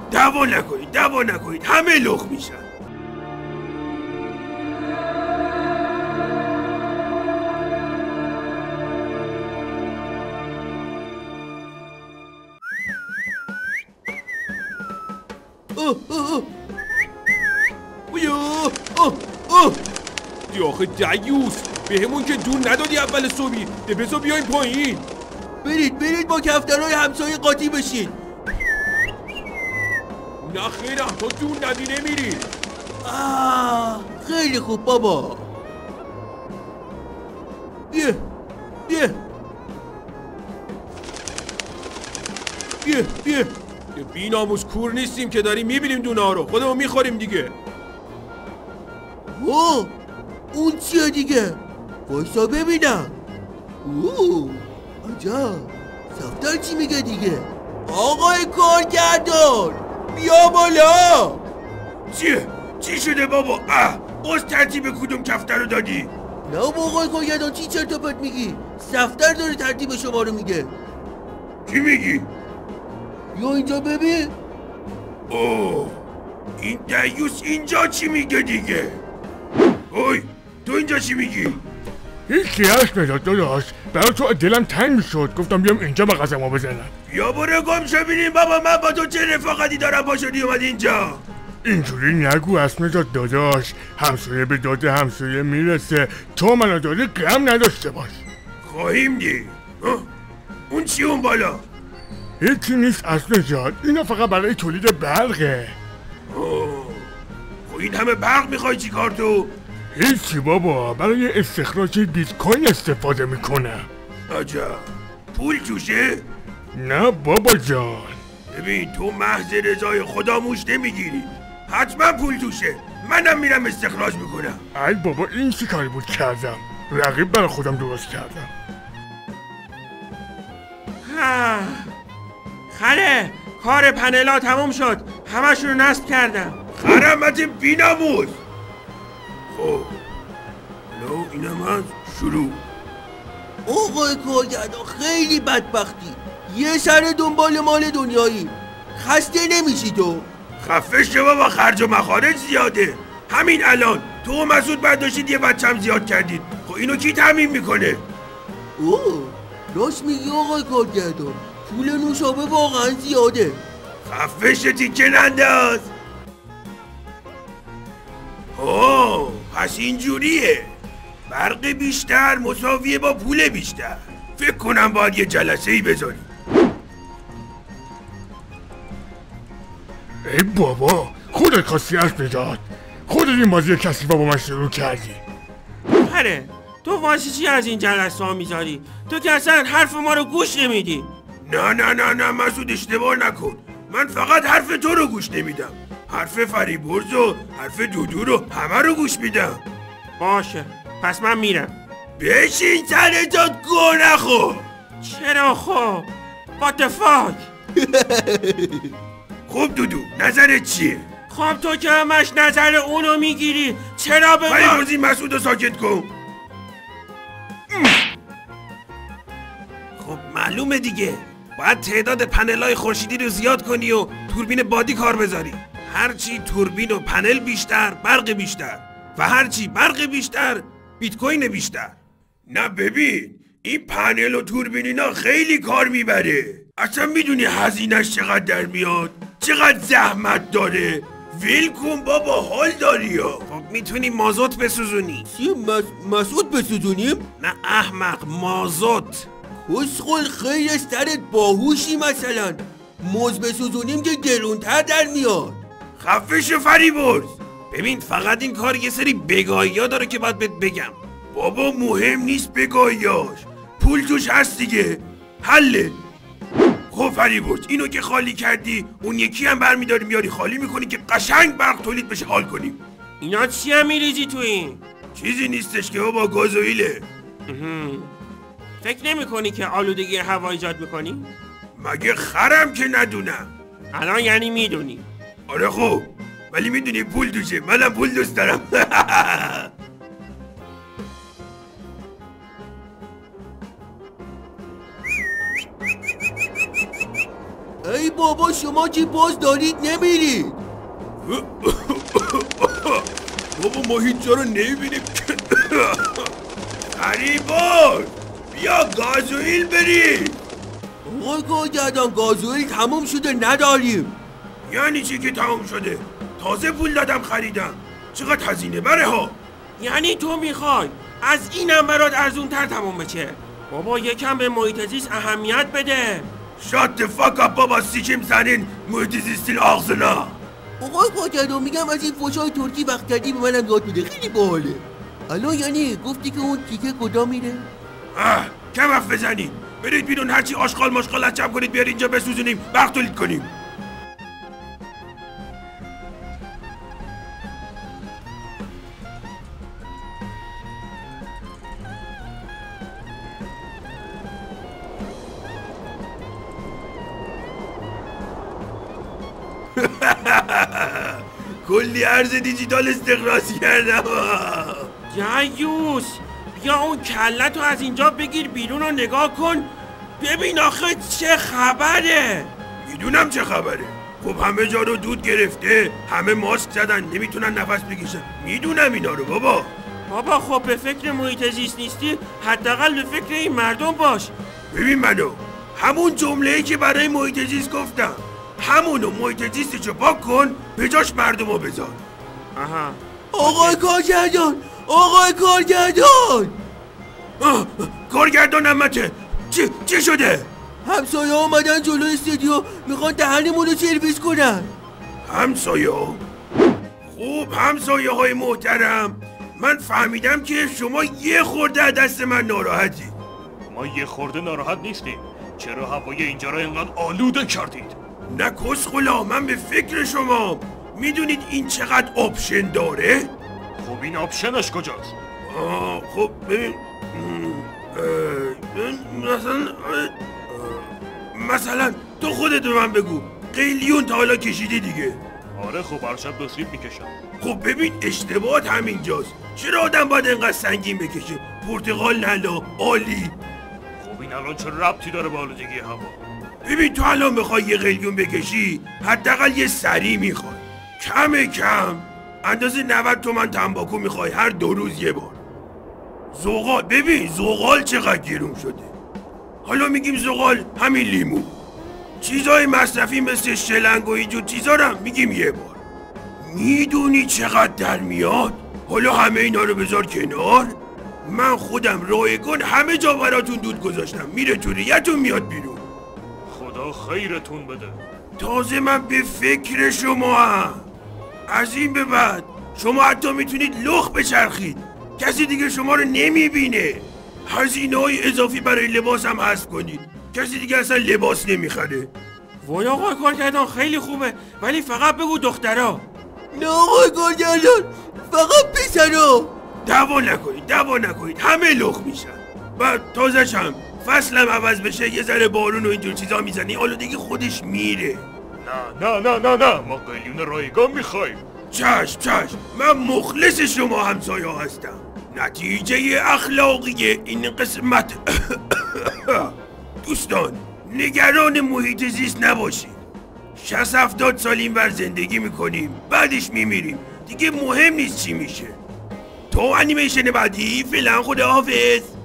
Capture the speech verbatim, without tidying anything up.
دعوا نکنید دعوا نکنید همه لخ میشن. اوه اوه اوه اوه اوه دی آخه دیوس به همون که جون ندادی اول صبحی. ده بذار بیاین پایین. برید برید با کفترهای همسایه قاطی بشین. نه خیرم تا جون ندی نمیری. آه خیلی خوب بابا. بیا بیا بیا بیا. بی ناموس کور نیستیم که داریم میبینیم دونه ها رو. خودمون میخوریم دیگه. اوه اون چیه دیگه؟ وایسا ببینم. اوه عجب. صفتر چی میگه دیگه؟ آقای کارگردان بیا بالا. چیه؟ چی شده بابا؟ اه باز ترتیب کدوم کفتر رو دادی؟ نه بابا آقای کارگردان چی چرت و پرت میگی؟ صفتر داره ترتیب شما رو میگه. چی میگی؟ یا اینجا ببین. اوه این دیوس اینجا چی میگه دیگه؟ اوی تو اینجا چی میگی؟ هیچی هست نداد داداش. برای تو دلم تنگ میشد گفتم بیام اینجا با قسمو بزنم. یا برو گم شو ببینیم بابا من با تو چه رفاقتی دارم پا شدی اومد اینجا. اینجوری نگو اسمت داداش. همسایه به داد همسایه میرسه. تو منو داری غم نداشته باش. خواهیم دید. اون چی اون بالا؟ هیچی نیست اصلا جان. اینا فقط برای تولید برقه. اوه خب این همه برق میخوای چی کار تو؟ هیچی بابا برای استخراج بیت کوین استفاده میکنم. عجب پول توشه؟ نه بابا جان. ببین تو محض رضای خدا موش نمیگیری. حتما پول توشه. منم میرم استخراج میکنم. ای بابا این چی کاری بود کردم. رقیب برای خودم درست کردم. خره کار پنلا تموم شد. همشون رو نصب کردم. خرمت بیناموس. خب نو اینم از شروع. آقای کارگردان خیلی بدبختی. یه سر دنبال مال دنیایی. خسته نمیشی تو؟ خفه شو بابا خرج و مخارج زیاده. همین الان تو و مسعود برداشتید یه بچم زیاد کردید. خب اینو کی تامین میکنه؟ اوه راست میگی آقای کارگردان. پول نوشابه واقعا زیاده. خفه شو تیکه ننداز. اوه پس اینجوریه. برق بیشتر مساویه با پول بیشتر. فکر کنم باید یه جلسه ای بذاریم. ای بابا خودت کسی حرف نداد. خودت این بازی کسی با من شروع کردی. خره تو واسه چی از این جلسه ها میذاری؟ تو که اصلا حرف ما رو گوش نمیدی. نه نه نه نه مسعود اشتباه نکن. من فقط حرف تو رو گوش نمیدم. حرف فریبرز و حرف دودو رو همه رو گوش میدم. باشه پس من میرم. بشین سرتات گو نخور. چرا خب؟ What the fuck؟ خب دودو نظرت چیه؟ خب تو که همش نظر اونو میگیری چرا به ولی من؟ بازی مسعود رو ساکت کن. خب معلومه دیگه باید تعداد پنلای خورشیدی رو زیاد کنی و توربین بادی کار بذاری. هرچی توربین و پنل بیشتر برق بیشتر و هرچی برق بیشتر بیت کوین بیشتر. نه ببین این پنل و توربین اینا خیلی کار میبره. اصلا میدونی هزینه‌اش چقدر در میاد؟ چقدر زحمت داره؟ ویل کن بابا حال داری ها. خب میتونی مازوت بسوزونی. چی مس... مسعود بسوزونیم؟ نه احمق مازوت. کسخل خیلی سرت باهوشی مثلا. موز بسوزونیم که گرونتر در میاد. خفه شو فریبرز. ببین فقط این کار یه سری بگاهی ها داره که باید بهت بگم. بابا مهم نیست بگاهیاش. پول توش هست دیگه. حله. خب فریبرز اینو که خالی کردی اون یکی هم برمیداری میاری خالی میکنی که قشنگ برق تولید بشه حال کنیم. اینا چی هم میریزی تو این؟ چیزی نیستش که بابا گازوئیله. فکر نمی کنی که آلودگی هوا ایجاد میکنی؟ مگه خرم که ندونم. الان یعنی میدونی. آره خب ولی میدونی پول توشه. منم پول دوست دارم. ای بابا بابا شما که باز دارید نمیرید. بابا ما هیچ جا رو نمیبینیم. فریبرز بیا گازوئیل برید. آقای کارگردان گازوئیل تموم شده نداریم. یعنی چی که تموم شده؟ تازه پول دادم خریدم. چقدر هزینه بره ها. یعنی تو میخوای از اینم برات ارزون تر تموم بشه؟ بابا یکم به محیط زیست اهمیت بده. Shut the fuck up بابا سیکیم زنین محیط زیستین آغزنا. آقای کارگردان میگم از این فوشای ترکی وقت کردی به منم یاد میده، خیلی باحاله. الان یعنی گفتی که اون تیکه کجا میره؟ اه کم حرف بزنید. برید بیرون هرچی آشغال مشغال از جمع کنید بیار اینجا بسوزونیم وقت تولید کنیم. کلی ارز دیجیتال استخراج کردم. دیوس بیا اون کلتو از اینجا بگیر بیرون و نگاه کن ببین آخه چه خبره. میدونم چه خبره. خب همه جا رو دود گرفته، همه ماسک زدن، نمیتونن نفس بکشن. میدونم اینا رو بابا. بابا خب به فکر محیط زیست نیستی حداقل به فکر این مردم باش. ببین منو همون جمله‌ای که برای محیط زیست گفتم همونو محیط زیستشو پاک کن به جاش مردمو بذار. آها آقای کارگردان آقای کارگردان آه کارگردان مته چی چی شده؟ همسایه آمدن جلو استودیو میخوان دهنمون رو سرویس کنن. همسایه ها؟ خوب همسایه های محترم من فهمیدم که شما یه خورده دست من ناراحتی. ما یه خورده ناراحت نیستیم. چرا هوای اینجا رو اینقدر آلوده کردید؟ نه کسخلا من به فکر شما. میدونید این چقدر آپشن داره؟ خب این آپشنش کجاست؟ آه خب ببین مثلا مثلا تو خودت به من بگو قلیون تا حالا کشیدی دیگه؟ آره خب هر شب دو سیب میکشم. خب ببین اشتباهات همینجاست. چرا آدم باید اینقدر سنگین بکشه؟ پرتقال نلا عالی. خب این الان چه ربطی داره به آلودگی هوا؟ ببین تو الان بخوای یه قلیون بکشی حداقل یه سری میخوای. کم کم اندازه نود تومن تنباکو میخوای هر دو روز یه بار. زغال ببین زغال چقدر گرون شده. حالا میگیم زغال همین لیمو. چیزای مصرفی مثل شلنگ و اینجور چیزا رو میگیم یه بار. میدونی چقدر در میاد؟ حالا همه اینا رو بذار کنار. من خودم رایگان همه جا براتون دود گذاشتم. میره تو ریتون میاد بیرون. خدا خیرتون بده. تازه من به فکر شما هم. از این به بعد شما حتی میتونید لخ بچرخید. کسی دیگه شما رو نمیبینه. هزینه‌های اضافی برای لباس هم حذف کنید. کسی دیگه اصلا لباس نمیخره. وای آقای کارگردان خیلی خوبه ولی فقط بگو دخترا. نه آقای کارگردان فقط پسرا. دعوا نکنید دعوا نکنید همه لخ میشن. بعد تازه‌ش هم فصلم عوض بشه یه ذره بارون و اینجور چیزا میزنی آلودگی خودش میره. نه نه نه نه نه ما قلیون رایگان میخوایم. چشم چشم من مخلص شما همسایه هستم. نتیجه اخلاقی این قسمت دوستان نگران محیط زیست نباشید. شصت هفتاد سال اینور زندگی میکنیم بعدش میمیریم دیگه مهم نیست چی میشه. تا انیمیشن بعدی فعلا خداحافظ.